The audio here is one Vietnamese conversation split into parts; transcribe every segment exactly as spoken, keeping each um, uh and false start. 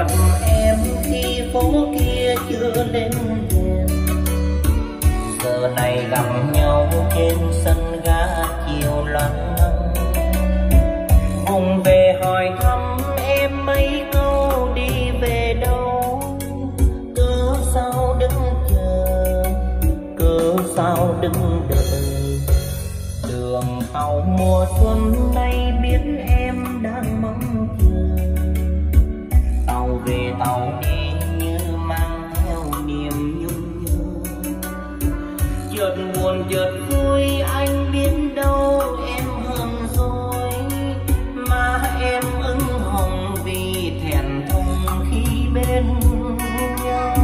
gặp em khi phố kia chưa lên đèn, giờ này gặp nhau trên sân ga chiều loáng ngân. Vùng về hỏi thăm em mấy câu đi về đâu, cớ sao đứng chờ, cớ sao đứng đợi. Đường tàu mùa xuân nay biết em đang mong chờ, tàu về tàu đi như mang theo niềm nhung nhớ. Chợt buồn chợt vui anh biết đâu em hờn rồi, mà em ửng hồng vì thẹn thùng khi bên nhau.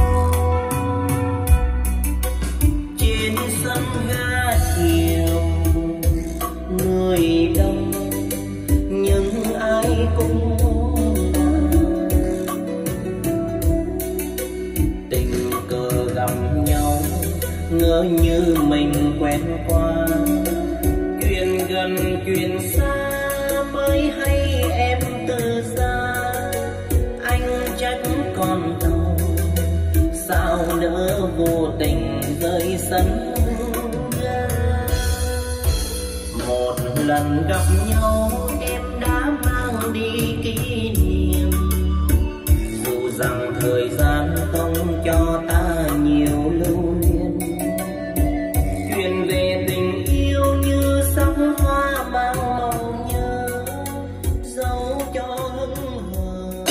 Trên sân ga chiều người đông nhưng ai cũng tình cờ gặp nhau, ngỡ như mình quen qua. Chuyện gần chuyện xa mới hay em từ xa, anh trách con tàu sao nỡ vô tình rơi sân ga. Một lần gặp nhau em đã mang đi kỷ niệm, dù rằng thời gian không cho ta nhiều lưu luyến. Chuyện về tình yêu như sắc hoa mang màu nhớ, dấu cho hững hờ.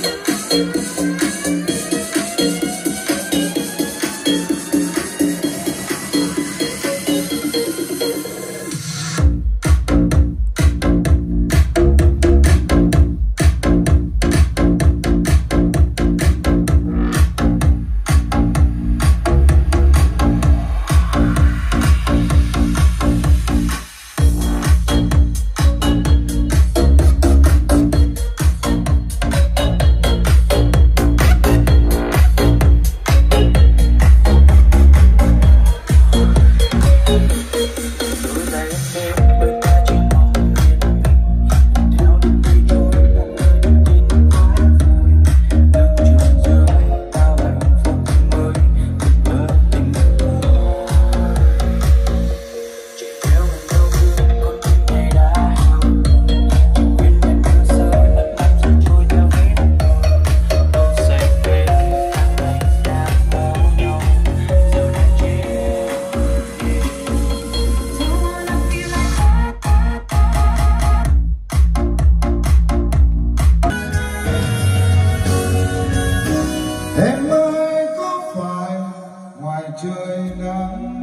Trời nắng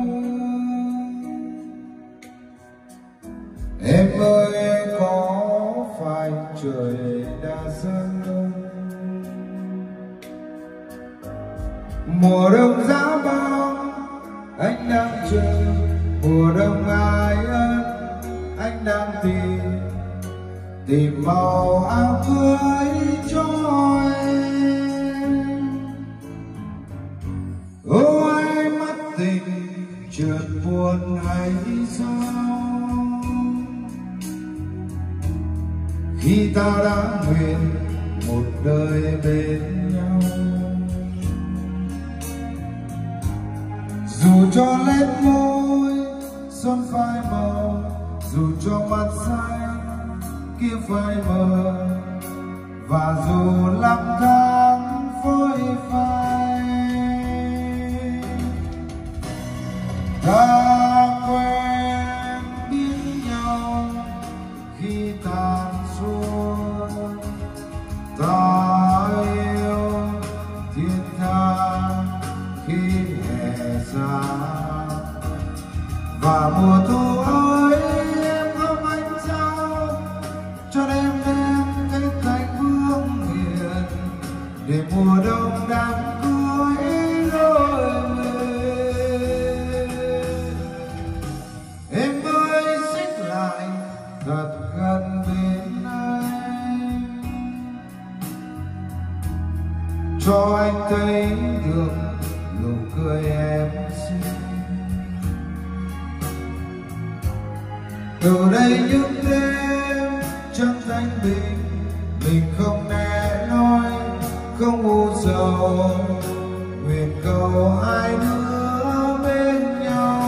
em ơi, có phải trời đã dâng đông? Mùa đông giá băng anh đang chờ, mùa đông ai ân anh đang tìm, tìm màu áo cưới cho em. Ôi mắt tình chợt buồn hay sao, khi ta đã nguyện một đời bên nhau. Dù cho lên môi son phai màu, dù cho mặt xanh kia phai mờ, và dù lắm tháng phôi phai, ta quen biết nhau khi tàn xuân, ta yêu thiết tha khi hè xa. Và mùa thu ơi em không anh sao, cho đêm đêm cái cánh hương hiền, để mùa đông đám cưới đôi người. Em ơi xích lại thật gần bên anh, cho anh thấy được nụ cười em xinh. Từ đây những đêm trăng thanh bình, mình không nghe nói không u sầu, nguyện cầu hai đứa bên nhau.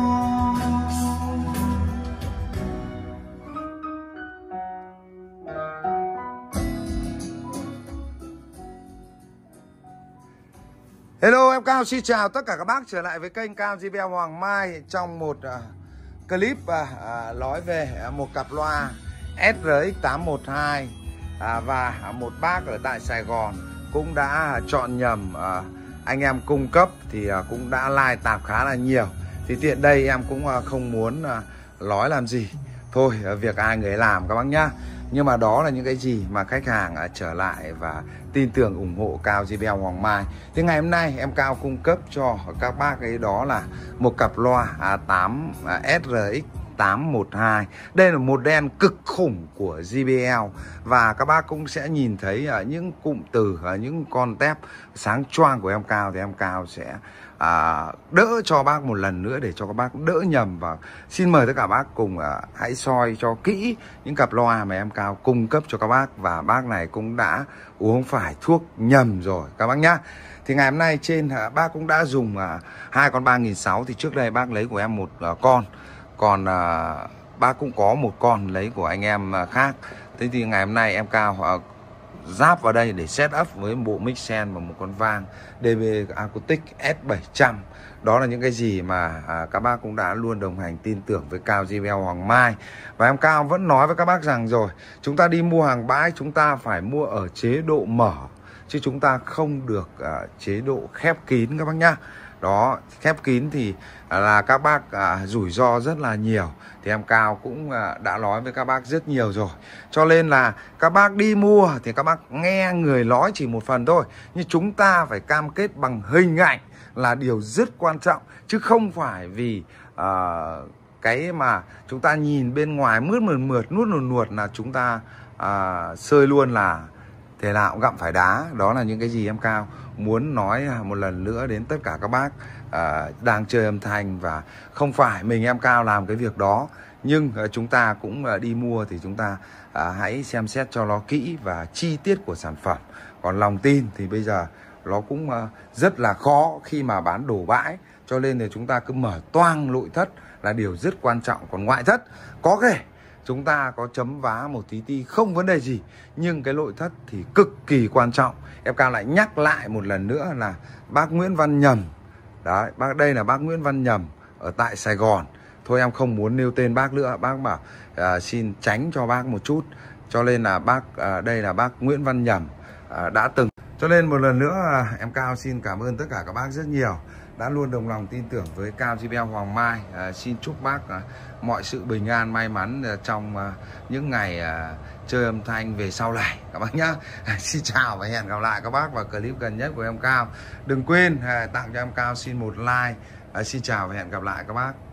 Hello, em Cao xin chào tất cả các bác trở lại với kênh Cao gi bê lờ Hoàng Mai trong một uh, clip uh, uh, nói về uh, một cặp loa ét rờ ích tám một hai uh, và một bác ở tại Sài Gòn cũng đã uh, chọn nhầm uh, anh em cung cấp thì uh, cũng đã like tạp khá là nhiều. Thì tiện đây em cũng uh, không muốn uh, nói làm gì, thôi uh, việc ai người làm các bác nhá. Nhưng mà đó là những cái gì mà khách hàng uh, trở lại và tin tưởng ủng hộ Cao gi bê lờ Hoàng Mai. Thì ngày hôm nay em Cao cung cấp cho các bác ấy đó là một cặp loa A tám à, ét rờ ích tám một hai. Đây là một model cực khủng của gi bê lờ và các bác cũng sẽ nhìn thấy ở những cụm từ, ở những con tép sáng choang của em Cao thì em Cao sẽ à, đỡ cho bác một lần nữa để cho các bác đỡ nhầm. Và xin mời tất cả bác cùng à, hãy soi cho kỹ những cặp loa mà em Cao cung cấp cho các bác, và bác này cũng đã uống phải thuốc nhầm rồi các bác nhá. Thì ngày hôm nay trên à, bác cũng đã dùng à, hai con ba nghìn sáu trăm. Thì trước đây bác lấy của em một à, con, còn à, bác cũng có một con lấy của anh em à, khác. Thế thì ngày hôm nay em Cao à, giáp vào đây để set up với một bộ mixen và một con vang đê bê Acoustic S bảy trăm. Đó là những cái gì mà à, các bác cũng đã luôn đồng hành tin tưởng với Cao gi bê lờ Hoàng Mai. Và em Cao vẫn nói với các bác rằng rồi, chúng ta đi mua hàng bãi chúng ta phải mua ở chế độ mở, chứ chúng ta không được à, chế độ khép kín các bác nhá. Đó, khép kín thì à, là các bác à, rủi ro rất là nhiều. Thì em Cao cũng à, đã nói với các bác rất nhiều rồi. Cho nên là các bác đi mua thì các bác nghe người nói chỉ một phần thôi, nhưng chúng ta phải cam kết bằng hình ảnh là điều rất quan trọng, chứ không phải vì à, cái mà chúng ta nhìn bên ngoài mướt mượt mượt nuốt nuột nuột là chúng ta à, sơi luôn là thế nào cũng gặm phải đá. Đó là những cái gì em Cao muốn nói một lần nữa đến tất cả các bác à, đang chơi âm thanh. Và không phải mình em Cao làm cái việc đó, nhưng à, chúng ta cũng à, đi mua thì chúng ta à, hãy xem xét cho nó kỹ và chi tiết của sản phẩm. Còn lòng tin thì bây giờ nó cũng à, rất là khó khi mà bán đổ bãi, cho nên là chúng ta cứ mở toang nội thất là điều rất quan trọng. Còn ngoại thất có thể chúng ta có chấm vá một tí ti không vấn đề gì, nhưng cái nội thất thì cực kỳ quan trọng. Em Cao lại nhắc lại một lần nữa là bác Nguyễn Văn Nhầm, đấy, bác đây là bác Nguyễn Văn Nhầm ở tại Sài Gòn. Thôi em không muốn nêu tên bác nữa, bác bảo à, xin tránh cho bác một chút. Cho nên là bác à, đây là bác Nguyễn Văn Nhầm à, đã từng. Cho nên một lần nữa à, em Cao xin cảm ơn tất cả các bác rất nhiều đã luôn đồng lòng tin tưởng với Cao gi bê lờ Hoàng Mai. À, xin chúc bác à, mọi sự bình an may mắn à, trong à, những ngày à, chơi âm thanh về sau này các bác nhá. À, xin chào và hẹn gặp lại các bác vào clip gần nhất của em Cao. Đừng quên à, tặng cho em Cao xin một like. À, xin chào và hẹn gặp lại các bác.